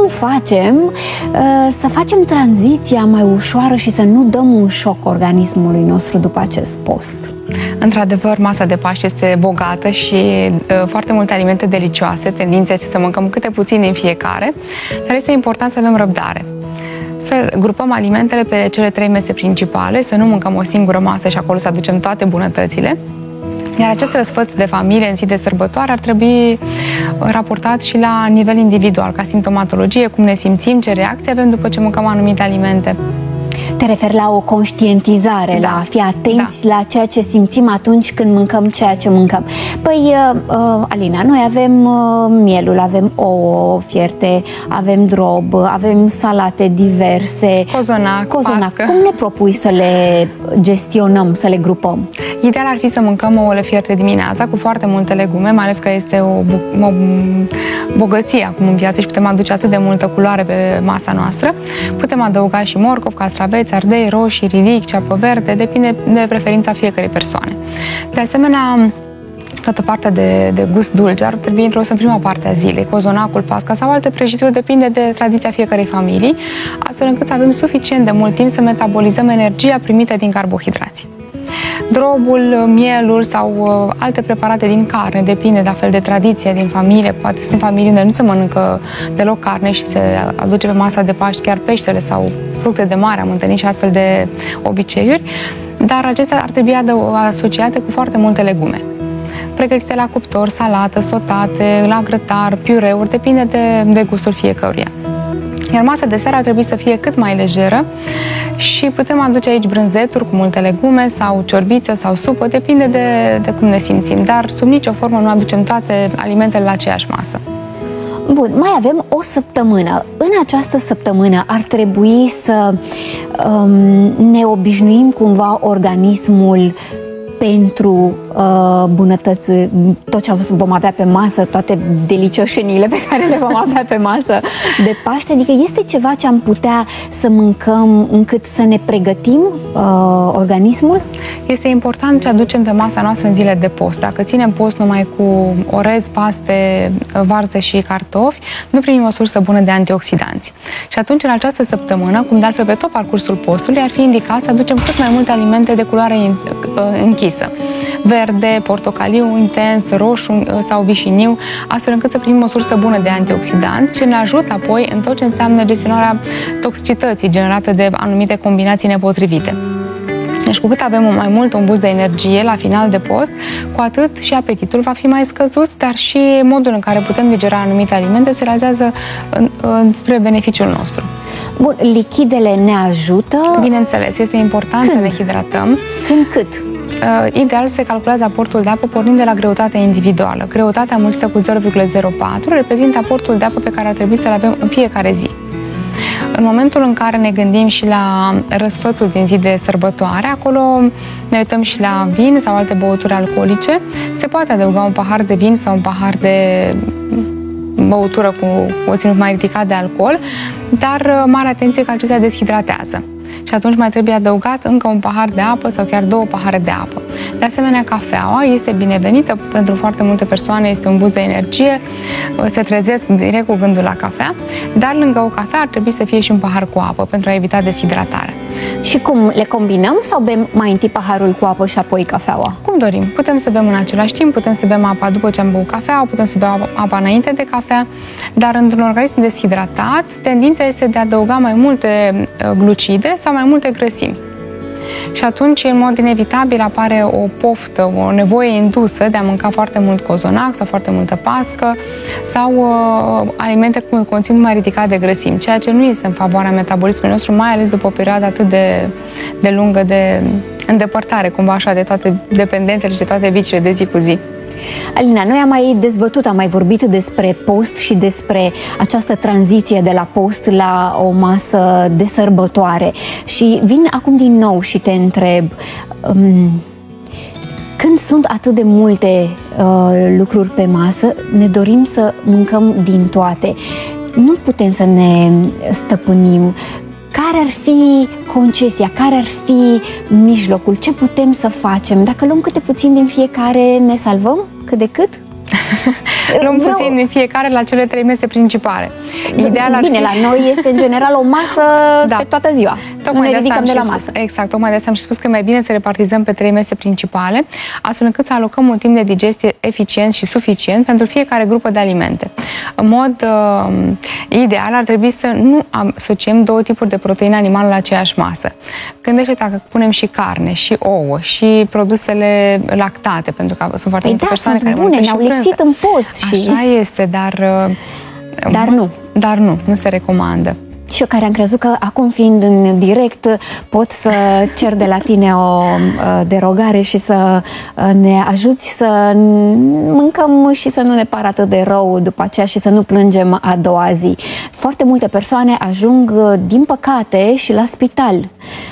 cum facem să facem tranziția mai ușoară și să nu dăm un șoc organismului nostru după acest post? Într-adevăr, masa de Paște este bogată și foarte multe alimente delicioase. Tendința este să mâncăm câte puțin din fiecare, dar este important să avem răbdare. Să grupăm alimentele pe cele 3 mese principale, să nu mâncăm o singură masă și acolo să aducem toate bunătățile. Iar acest răsfăț de familie în zi de sărbătoare ar trebui raportat și la nivel individual, ca simptomatologie, cum ne simțim, ce reacții avem după ce mâncăm anumite alimente. Te referi la o conștientizare, la a fi atenți la ceea ce simțim atunci când mâncăm ceea ce mâncăm. Păi, Alina, noi avem mielul, avem ouă fierte, avem drob, avem salate diverse. Cozonac, pască. Cum ne propui să le gestionăm, să le grupăm? Ideal ar fi să mâncăm ouăle fierte dimineața cu foarte multe legume, mai ales că este o bogăție acum în viață și putem aduce atât de multă culoare pe masa noastră. Putem adăuga și morcov, castraveți, ardei, roșii, ridic, ceapă verde, depinde de preferința fiecărei persoane. De asemenea, toată partea de gust dulce ar trebui introdusă în prima parte a zilei, cozonacul, pasca sau alte prăjituri, depinde de tradiția fiecărei familii, astfel încât să avem suficient de mult timp să metabolizăm energia primită din carbohidrați. Drobul, mielul sau alte preparate din carne, depinde de fel de tradiție din familie. Poate sunt familii unde nu se mănâncă deloc carne și se aduce pe masa de Paști chiar peștele sau fructe de mare, am întâlnit și astfel de obiceiuri, dar acestea ar trebui asociate cu foarte multe legume. Pregătite la cuptor, salată, sotate, la grătar, piureuri, depinde de gustul fiecăruia. Iar masa de seară ar trebui să fie cât mai lejeră și putem aduce aici brânzeturi cu multe legume sau ciorbiță sau supă, depinde de cum ne simțim, dar sub nicio formă nu aducem toate alimentele la aceeași masă. Bun, mai avem o săptămână. În această săptămână ar trebui să ne obișnuim cumva organismul pentru bunătăți, tot ce vom avea pe masă, toate delicioșenile pe care le vom avea pe masă de Paște, adică este ceva ce am putea să mâncăm încât să ne pregătim organismul? Este important ce aducem pe masa noastră în zile de post. Dacă ținem post numai cu orez, paste, varză și cartofi, nu primim o sursă bună de antioxidanți. Și atunci, în această săptămână, cum de altfel pe tot parcursul postului, ar fi indicat să aducem cât mai multe alimente de culoare închisă. Verde, portocaliu intens, roșu sau vișiniu, astfel încât să primim o sursă bună de antioxidanți, ce ne ajută apoi în tot ce înseamnă gestionarea toxicității generate de anumite combinații nepotrivite. Deci cu cât avem mai mult un boost de energie la final de post, cu atât și apetitul va fi mai scăzut, dar și modul în care putem digera anumite alimente se realizează spre beneficiul nostru. Bun, lichidele ne ajută? Bineînțeles, este important să ne hidratăm. Când cât? Ideal se calculează aportul de apă pornind de la greutatea individuală. Greutatea mulțită cu 0,04 reprezintă aportul de apă pe care ar trebui să-l avem în fiecare zi. În momentul în care ne gândim și la răsfățul din zi de sărbătoare, acolo ne uităm și la vin sau alte băuturi alcoolice, se poate adăuga un pahar de vin sau un pahar de băutură cu o ținut mai ridicat de alcool, dar mare atenție că acestea deshidratează. Și atunci mai trebuie adăugat încă un pahar de apă sau chiar 2 pahare de apă. De asemenea, cafeaua este binevenită pentru foarte multe persoane, este un boost de energie, se trezesc direct cu gândul la cafea, dar lângă o cafea ar trebui să fie și un pahar cu apă pentru a evita deshidratarea. Și cum, le combinăm sau bem mai întâi paharul cu apă și apoi cafeaua? Cum dorim. Putem să bem în același timp, putem să bem apa după ce am băut cafea, putem să bem apa înainte de cafea, dar într-un organism deshidratat, tendința este de a adăuga mai multe glucide sau mai multe grăsimi. Și atunci, în mod inevitabil, apare o poftă, o nevoie indusă de a mânca foarte mult cozonac sau foarte multă pască sau alimente cu conținut mai ridicat de grăsimi, ceea ce nu este în favoarea metabolismului nostru, mai ales după o perioadă atât de lungă de îndepărtare, cumva așa, de toate dependențele și de toate viciile de zi cu zi. Alina, noi am mai dezbătut, am mai vorbit despre post și despre această tranziție de la post la o masă de sărbătoare. Și vin acum din nou și te întreb, când sunt atât de multe lucruri pe masă, ne dorim să mâncăm din toate. Nu putem să ne stăpânim. Care ar fi concesia? Care ar fi mijlocul? Ce putem să facem? Dacă luăm câte puțin din fiecare, ne salvăm cât de cât? Luăm puțin din fiecare la cele 3 mese principale. Ideal bine, la noi este în general o masă pe toată ziua. Tocmai ne ridicăm de la masă. Exact, tocmai de asta am și spus că e mai bine să repartizăm pe 3 mese principale, astfel încât să alocăm un timp de digestie eficient și suficient pentru fiecare grupă de alimente. În mod ideal ar trebui să nu asociem 2 tipuri de proteine animală la aceeași masă. Gândește-te dacă punem și carne, și ouă, și produsele lactate, pentru că sunt foarte multe persoane care bune, ne-au lipsit în post. Așa este, dar nu se recomandă. Și eu care am crezut că acum, fiind în direct, pot să cer de la tine o derogare și să ne ajuți să mâncăm și să nu ne pară atât de rău după aceea și să nu plângem a doua zi. Foarte multe persoane ajung, din păcate, și la spital.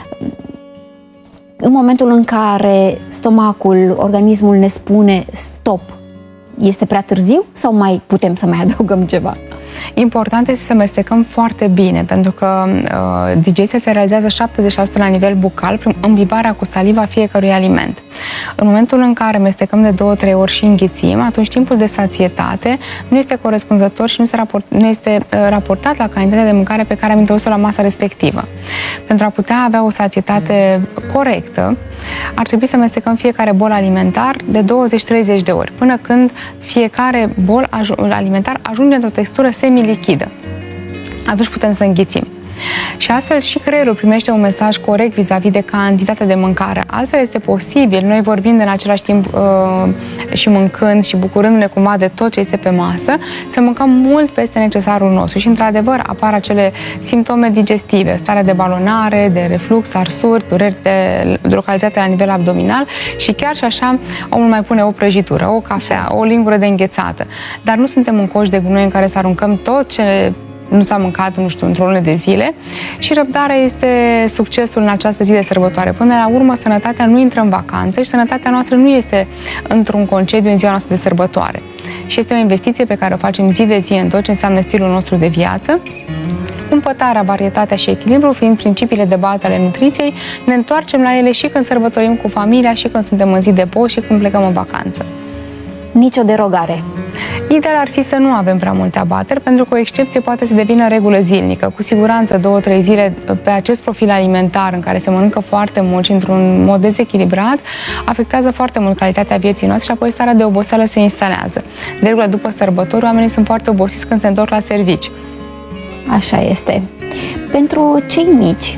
În momentul în care stomacul, organismul ne spune stop, este prea târziu sau mai putem să mai adăugăm ceva? Important este să mestecăm foarte bine, pentru că digestia se realizează 70% la nivel bucal prin îmbibarea cu saliva fiecărui aliment. În momentul în care mestecăm de 2-3 ori și înghițim, atunci timpul de sațietate nu este corespunzător și nu este raportat la cantitatea de mâncare pe care am introdus-o la masa respectivă. Pentru a putea avea o sațietate corectă, ar trebui să mestecăm fiecare bol alimentar de 20-30 de ori, până când fiecare bol alimentar ajunge într-o textură semi-lichidă. Atunci putem să înghițim. Și astfel și creierul primește un mesaj corect vis-a-vis de cantitatea de mâncare. Altfel este posibil, noi vorbind în același timp și mâncând și bucurându-ne cumva de tot ce este pe masă, să mâncăm mult peste necesarul nostru și într-adevăr apar acele simptome digestive, starea de balonare, de reflux, arsuri, dureri localizate la nivel abdominal și chiar și așa omul mai pune o prăjitură, o cafea, o lingură de înghețată. Dar nu suntem în coș de gunoi în care să aruncăm tot ce nu s-a mâncat, nu știu, într-o lună de zile și răbdarea este succesul în această zi de sărbătoare. Până la urmă, sănătatea nu intră în vacanță și sănătatea noastră nu este într-un concediu în ziua noastră de sărbătoare. Și este o investiție pe care o facem zi de zi în tot ce înseamnă stilul nostru de viață. Cumpătarea, varietatea și echilibru fiind principiile de bază ale nutriției, ne întoarcem la ele și când sărbătorim cu familia, și când suntem în zi de post și când plecăm în vacanță. Nicio derogare. Ideal ar fi să nu avem prea multe abateri, pentru că o excepție poate să devină regulă zilnică. Cu siguranță 2-3 zile pe acest profil alimentar în care se mănâncă foarte mult și într-un mod dezechilibrat, afectează foarte mult calitatea vieții noastre și apoi starea de oboseală se instalează. De regulă, după sărbători, oamenii sunt foarte obosiți când se întorc la servici. Așa este. Pentru cei mici,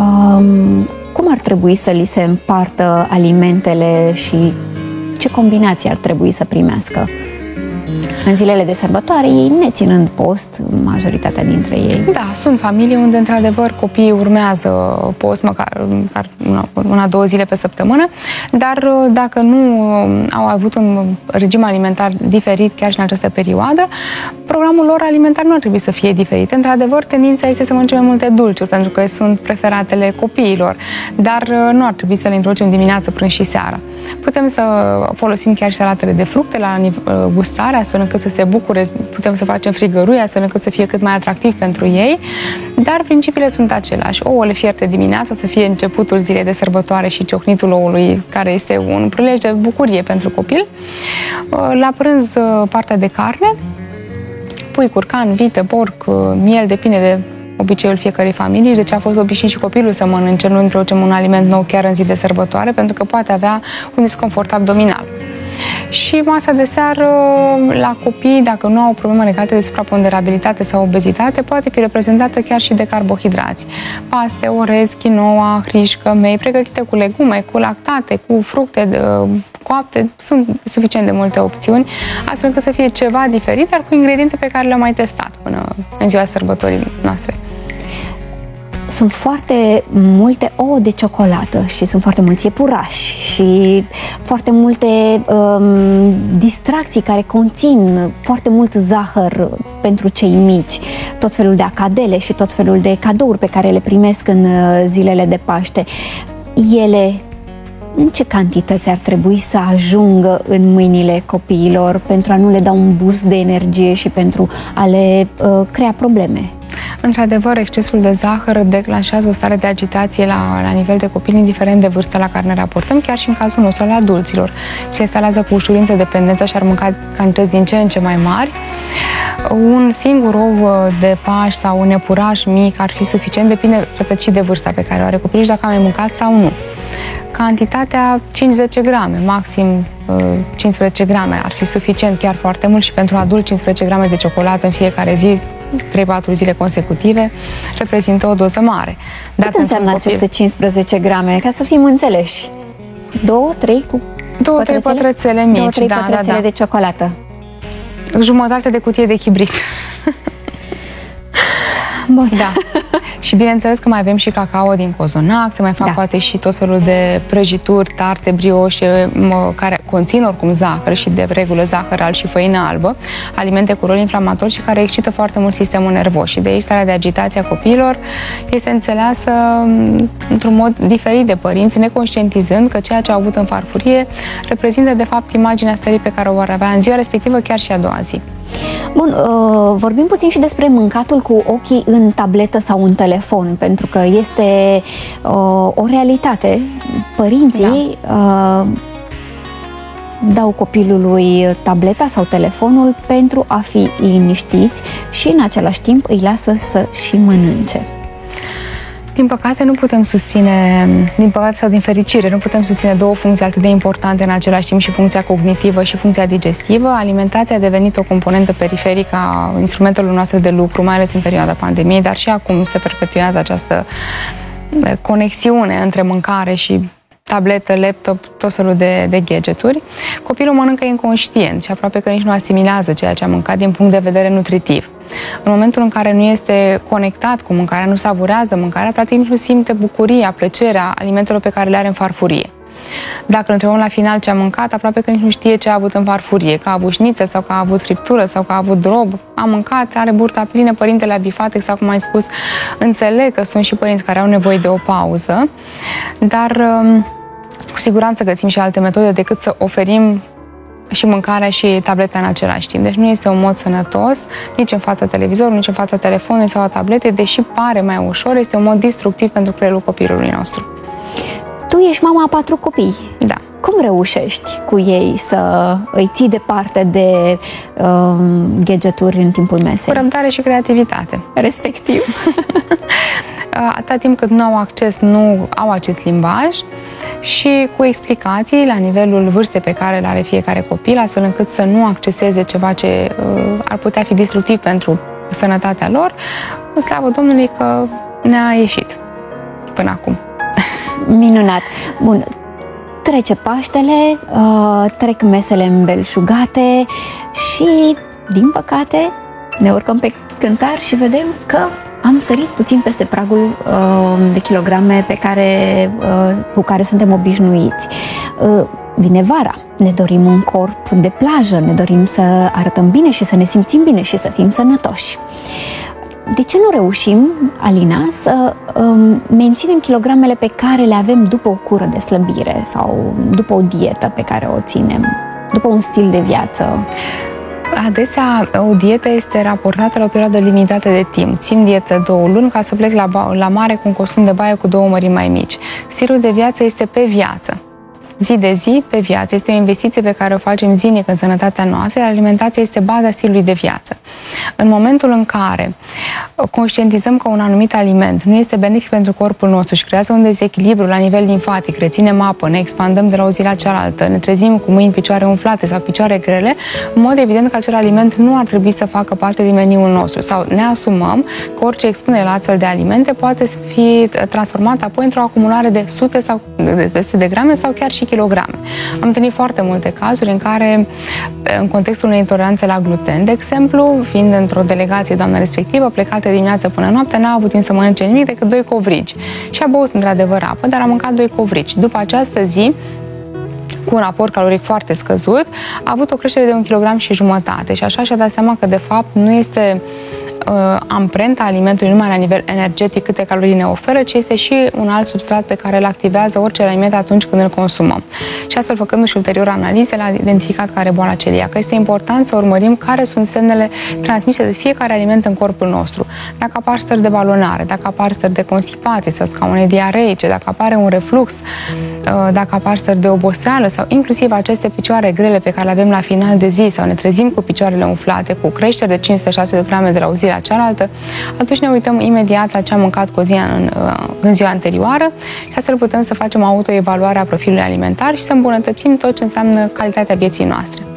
cum ar trebui să li se împartă alimentele și ce combinații ar trebui să primească? În zilele de sărbătoare, ei neținând post, majoritatea dintre ei. Da, sunt familii unde, într-adevăr, copiii urmează post măcar 1-2 zile pe săptămână, dar dacă nu au avut un regim alimentar diferit chiar și în această perioadă, programul lor alimentar nu ar trebui să fie diferit. Într-adevăr, tendința este să mănânce mai multe dulciuri, pentru că sunt preferatele copiilor, dar nu ar trebui să le introducem dimineață, prânz și seara. Putem să folosim chiar și salatele de fructe la gustare, astfel încât să se bucure, putem să facem frigărui, astfel încât să fie cât mai atractiv pentru ei, dar principiile sunt aceleași. Ouăle fierte dimineața să fie începutul zilei de sărbătoare și ciocnitul oului, care este un prilej de bucurie pentru copil. La prânz, partea de carne, pui, curcan, vită, porc, miel, depinde de obiceiul fiecărei familii, de ce a fost obișnuit și copilul să mănânce, nu introducem un aliment nou chiar în zi de sărbătoare, pentru că poate avea un disconfort abdominal. Și masa de seară la copii, dacă nu au o problemă legată de supraponderabilitate sau obezitate, poate fi reprezentată chiar și de carbohidrați. Paste, orez, quinoa, hrișcă, mei, pregătite cu legume, cu lactate, cu fructe coapte, sunt suficient de multe opțiuni, astfel încât să fie ceva diferit, dar cu ingrediente pe care le-am mai testat până în ziua sărbătorii noastre. Sunt foarte multe ouă de ciocolată și sunt foarte mulți iepurași și foarte multe distracții care conțin foarte mult zahăr pentru cei mici, tot felul de acadele și tot felul de cadouri pe care le primesc în zilele de Paște. Ele, în ce cantități ar trebui să ajungă în mâinile copiilor pentru a nu le da un boost de energie și pentru a le crea probleme? Într-adevăr, excesul de zahăr declanșează o stare de agitație la nivel de copil, indiferent de vârsta la care ne raportăm, chiar și în cazul nostru al adulților. Se instalează cu ușurință dependența și ar mânca cantități din ce în ce mai mari. Un singur ou de Paști sau un iepuraș mic ar fi suficient, depinde, repet, și de vârsta pe care o are copilul și dacă a mai mâncat sau nu. Cantitatea 5-10 grame, maxim 15 grame ar fi suficient, chiar foarte mult, și pentru adult 15 grame de ciocolată în fiecare zi, 3-4 zile consecutive, reprezintă o doză mare. Dar cât înseamnă aceste 15 grame, ca să fim înțeleși? 2-3 cu 2-3 pătrățele mici, 2-3 pătrățele de ciocolată. Jumătate de cutie de chibrit. Bun. Da. Și bineînțeles că mai avem și cacao din cozonac, se mai fac poate și tot felul de prăjituri, tarte, brioșe, care conțin oricum zahăr și de regulă zahăr alb și făină albă, alimente cu rol inflamator și care excită foarte mult sistemul nervos. Și de aici starea de agitație a copiilor este înțeleasă într-un mod diferit de părinți, neconștientizând că ceea ce au avut în farfurie reprezintă de fapt imaginea stării pe care o vor avea în ziua respectivă, chiar și a doua zi. Bun, vorbim puțin și despre mâncatul cu ochii în tabletă sau în telefon, pentru că este o realitate. Părinții dau copilului tableta sau telefonul pentru a fi liniștiți și în același timp îi lasă să și mănânce. Din păcate nu putem susține, din păcate sau din fericire, nu putem susține două funcții atât de importante în același timp, și funcția cognitivă și funcția digestivă. Alimentația a devenit o componentă periferică a instrumentelor noastre de lucru, mai ales în perioada pandemiei, dar și acum se perpetuează această conexiune între mâncare și tabletă, laptop, tot felul de gadgeturi. Copilul mănâncă inconștient și aproape că nici nu asimilează ceea ce a mâncat din punct de vedere nutritiv. În momentul în care nu este conectat cu mâncarea, nu savurează mâncarea, practic nici nu simte bucuria, plăcerea alimentelor pe care le are în farfurie. Dacă îl întrebăm la final ce a mâncat, aproape că nici nu știe ce a avut în farfurie, că a avut șnițe sau că a avut friptură sau că a avut drob. A mâncat, are burta plină, părintele a bifat, exact cum ai spus. Înțeleg că sunt și părinți care au nevoie de o pauză, dar cu siguranță găsim și alte metode decât să oferim și mâncarea și tableta în același timp. Deci nu este un mod sănătos nici în fața televizorului, nici în fața telefonului sau a tabletei, deși pare mai ușor, este un mod destructiv pentru creierul copilului nostru. Tu ești mama a 4 copii. Da. Cum reușești cu ei să îi ții departe de gadgeturi în timpul mesei? Cu răbdare și creativitate. Respectiv. Atâta timp cât nu au acces, nu au acest limbaj, și cu explicații la nivelul vârstei pe care le are fiecare copil, astfel încât să nu acceseze ceva ce ar putea fi destructiv pentru sănătatea lor. Slavă Domnului că ne-a ieșit până acum. Minunat! Bun, trece Paștele, trec mesele îmbelșugate și, din păcate, ne urcăm pe cântar și vedem că am sărit puțin peste pragul de kilograme cu care suntem obișnuiți. Vine vara, ne dorim un corp de plajă, ne dorim să arătăm bine și să ne simțim bine și să fim sănătoși. De ce nu reușim, Alina, să menținem kilogramele pe care le avem după o cură de slăbire sau după o dietă pe care o ținem, după un stil de viață? Adesea, o dietă este raportată la o perioadă limitată de timp. Țin dietă 2 luni ca să plec la mare cu un costum de baie cu 2 mărimi mai mici. Stilul de viață este pe viață. Zi de zi, pe viață. Este o investiție pe care o facem zilnic în sănătatea noastră, iar alimentația este baza stilului de viață. În momentul în care conștientizăm că un anumit aliment nu este benefic pentru corpul nostru și creează un dezechilibru la nivel limfatic, reținem apă, ne expandăm de la o zi la cealaltă, ne trezim cu mâini, picioare umflate sau picioare grele, în mod evident că acel aliment nu ar trebui să facă parte din meniul nostru, sau ne asumăm că orice expunere la astfel de alimente poate fi transformată apoi într-o acumulare de sute de grame sau chiar și kilograme. Am întâlnit foarte multe cazuri în care, în contextul unei intoleranțe la gluten, de exemplu, fiind într-o delegație doamna respectivă, plecată dimineața până noapte, n-a avut timp să mănânce nimic decât 2 covrigi. Și a băut într-adevăr apă, dar a mâncat 2 covrigi. După această zi, cu un raport caloric foarte scăzut, a avut o creștere de 1,5 kg și așa și-a dat seama că, de fapt, nu este amprenta alimentului numai la nivel energetic, câte calorii ne oferă, ci este și un alt substrat pe care îl activează orice aliment atunci când îl consumăm. Și astfel, făcându-și ulterior analize, a identificat care are boala celiacă. Este important să urmărim care sunt semnele transmise de fiecare aliment în corpul nostru. Dacă apar stări de balonare, dacă apar stări de constipație sau scaune diareice, dacă apare un reflux, dacă apar stări de oboseală sau inclusiv aceste picioare grele pe care le avem la final de zi sau ne trezim cu picioarele umflate, cu creșteri de 506 de grame de la o zi la cealaltă, atunci ne uităm imediat la ce am mâncat cu o zi în ziua anterioară și astfel putem să facem o autoevaluare a profilului alimentar și să îmbunătățim tot ce înseamnă calitatea vieții noastre.